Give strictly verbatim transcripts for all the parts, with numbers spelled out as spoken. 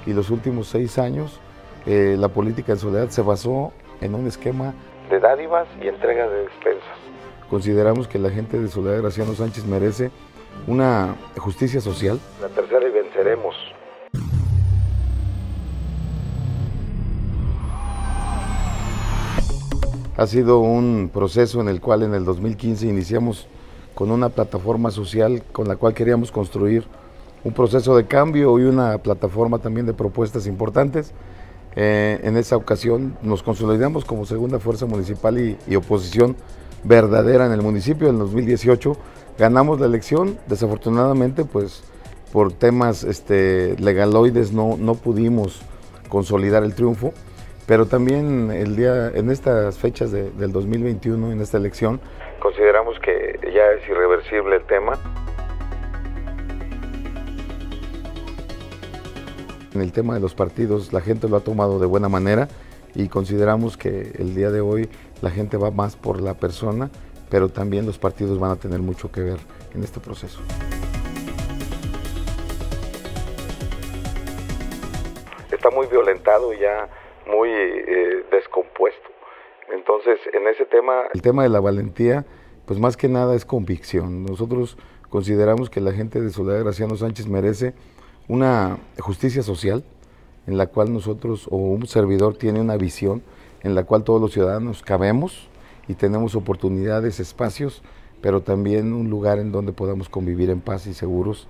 y los últimos seis años eh, la política en Soledad se basó en un esquema de dádivas y entrega de despensas. Consideramos que la gente de Soledad Graciano Sánchez merece una justicia social. La tercera y venceremos. Ha sido un proceso en el cual en el dos mil quince iniciamos con una plataforma social con la cual queríamos construir un proceso de cambio y una plataforma también de propuestas importantes. Eh, en esa ocasión nos consolidamos como segunda fuerza municipal y, y oposición verdadera en el municipio. En dos mil dieciocho ganamos la elección, desafortunadamente pues por temas este, legaloides no, no pudimos consolidar el triunfo. Pero también el día, en estas fechas de, del dos mil veintiuno, en esta elección, consideramos que ya es irreversible el tema. En el tema de los partidos, la gente lo ha tomado de buena manera y consideramos que el día de hoy la gente va más por la persona, pero también los partidos van a tener mucho que ver en este proceso. Está muy violentado ya, muy eh, descompuesto. Entonces, en ese tema... El tema de la valentía, pues más que nada es convicción. Nosotros consideramos que la gente de Soledad Graciano Sánchez merece una justicia social, en la cual nosotros, o un servidor tiene una visión, en la cual todos los ciudadanos cabemos y tenemos oportunidades, espacios, pero también un lugar en donde podamos convivir en paz y seguros.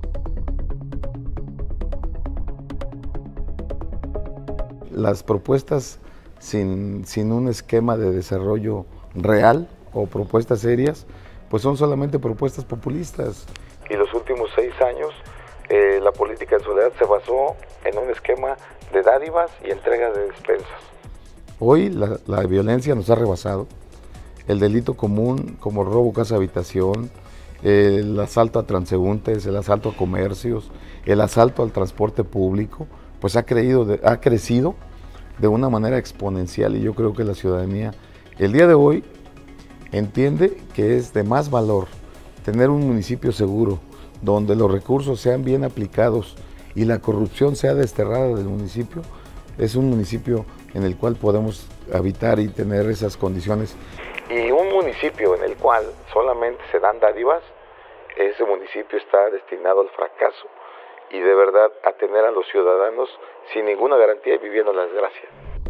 Las propuestas sin, sin un esquema de desarrollo real o propuestas serias, pues son solamente propuestas populistas. Y los últimos seis años eh, la política en Soledad se basó en un esquema de dádivas y entrega de despensas. Hoy la, la violencia nos ha rebasado, el delito común como robo, casa, habitación, el asalto a transeúntes, el asalto a comercios, el asalto al transporte público, pues ha, creído de, ha crecido de una manera exponencial y yo creo que la ciudadanía el día de hoy entiende que es de más valor tener un municipio seguro, donde los recursos sean bien aplicados y la corrupción sea desterrada del municipio. Es un municipio en el cual podemos habitar y tener esas condiciones. Y un municipio en el cual solamente se dan dádivas, ese municipio está destinado al fracaso y de verdad a tener a los ciudadanos sin ninguna garantía y viviendo la desgracia.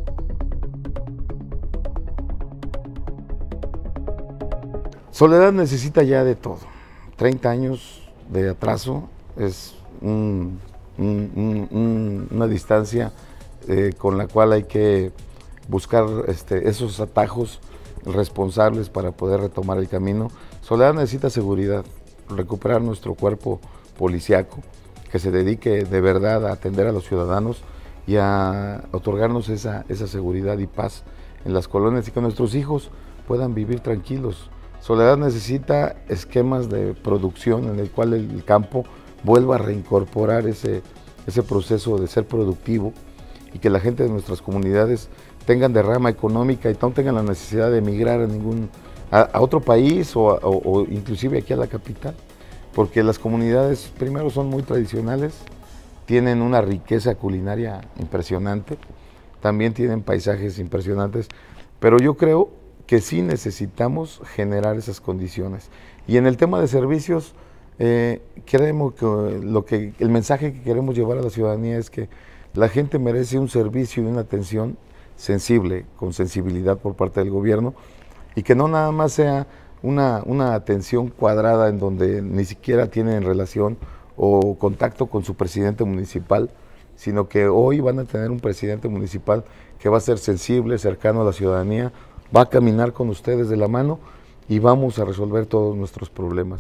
Soledad necesita ya de todo. treinta años de atraso es un, un, un, una distancia eh, con la cual hay que buscar este, esos atajos responsables para poder retomar el camino. Soledad necesita seguridad, recuperar nuestro cuerpo policiaco, que se dedique de verdad a atender a los ciudadanos y a otorgarnos esa, esa seguridad y paz en las colonias y que nuestros hijos puedan vivir tranquilos. Soledad necesita esquemas de producción en el cual el campo vuelva a reincorporar ese, ese proceso de ser productivo y que la gente de nuestras comunidades tengan derrama económica y no tengan la necesidad de emigrar a, ningún, a, a otro país o, a, o, o inclusive aquí a la capital, porque las comunidades primero son muy tradicionales, tienen una riqueza culinaria impresionante, también tienen paisajes impresionantes, pero yo creo que sí necesitamos generar esas condiciones. Y en el tema de servicios, eh, creemos que, lo que el mensaje que queremos llevar a la ciudadanía es que la gente merece un servicio y una atención sensible, con sensibilidad por parte del gobierno, y que no nada más sea una, una atención cuadrada en donde ni siquiera tienen relación o contacto con su presidente municipal, sino que hoy van a tener un presidente municipal que va a ser sensible, cercano a la ciudadanía, va a caminar con ustedes de la mano y vamos a resolver todos nuestros problemas.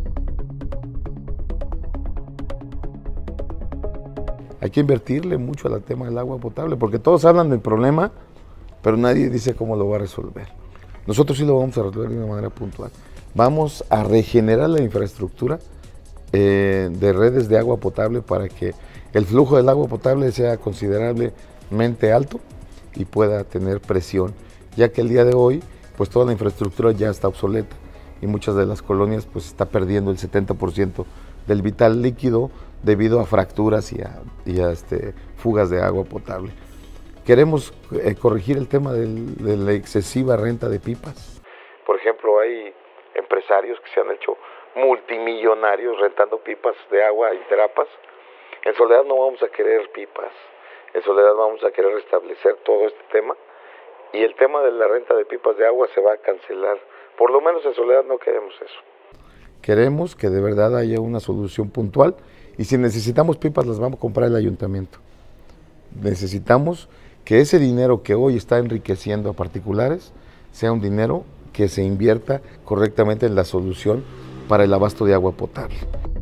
Hay que invertirle mucho al tema del agua potable, porque todos hablan del problema, pero nadie dice cómo lo va a resolver. Nosotros sí lo vamos a resolver de una manera puntual. Vamos a regenerar la infraestructura eh, de redes de agua potable para que el flujo del agua potable sea considerablemente alto y pueda tener presión, ya que el día de hoy pues toda la infraestructura ya está obsoleta y muchas de las colonias pues está perdiendo el setenta por ciento del vital líquido debido a fracturas y a, y a este, fugas de agua potable. Queremos eh, corregir el tema del, de la excesiva renta de pipas. Por ejemplo, hay empresarios que se han hecho multimillonarios rentando pipas de agua y terapas. En Soledad no vamos a querer pipas, en Soledad vamos a querer restablecer todo este tema y el tema de la renta de pipas de agua se va a cancelar. Por lo menos en Soledad no queremos eso. Queremos que de verdad haya una solución puntual y si necesitamos pipas las vamos a comprar el ayuntamiento. Necesitamos que ese dinero que hoy está enriqueciendo a particulares sea un dinero que se invierta correctamente en la solución para el abasto de agua potable.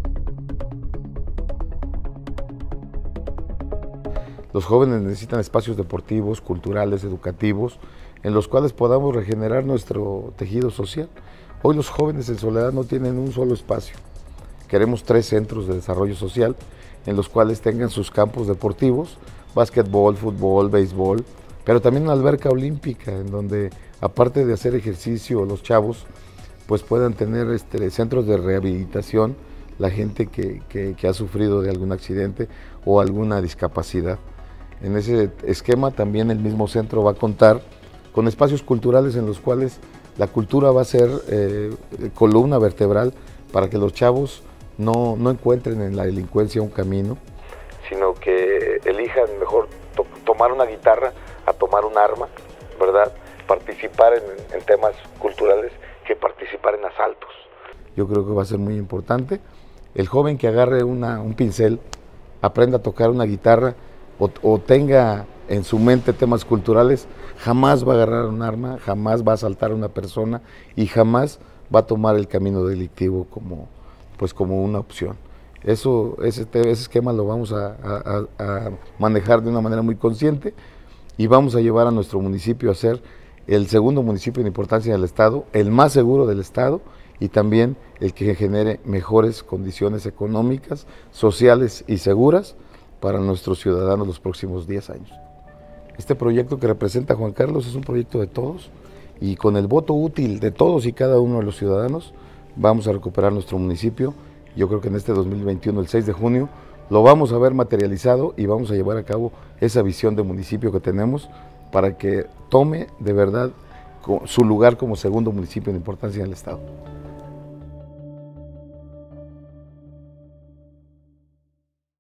Los jóvenes necesitan espacios deportivos, culturales, educativos, en los cuales podamos regenerar nuestro tejido social. Hoy los jóvenes en Soledad no tienen un solo espacio. Queremos tres centros de desarrollo social en los cuales tengan sus campos deportivos, básquetbol, fútbol, béisbol, pero también una alberca olímpica en donde, aparte de hacer ejercicio, los chavos pues puedan tener este, centros de rehabilitación, la gente que, que, que ha sufrido de algún accidente o alguna discapacidad. En ese esquema también el mismo centro va a contar con espacios culturales en los cuales la cultura va a ser eh, columna vertebral para que los chavos no, no encuentren en la delincuencia un camino, sino que elijan mejor to tomar una guitarra a tomar un arma, ¿verdad? Participar en, en temas culturales que participar en asaltos. Yo creo que va a ser muy importante. El joven que agarre una, un pincel, aprenda a tocar una guitarra o, o tenga en su mente temas culturales, jamás va a agarrar un arma, jamás va a asaltar a una persona y jamás va a tomar el camino delictivo como, pues como una opción. Eso, ese, ese esquema lo vamos a, a, a manejar de una manera muy consciente y vamos a llevar a nuestro municipio a ser el segundo municipio en importancia del Estado, el más seguro del Estado y también el que genere mejores condiciones económicas, sociales y seguras para nuestros ciudadanos los próximos diez años. Este proyecto que representa Juan Carlos es un proyecto de todos y con el voto útil de todos y cada uno de los ciudadanos vamos a recuperar nuestro municipio. Yo creo que en este dos mil veintiuno, el seis de junio, lo vamos a ver materializado y vamos a llevar a cabo esa visión de municipio que tenemos para que tome de verdad su lugar como segundo municipio de importancia en el Estado.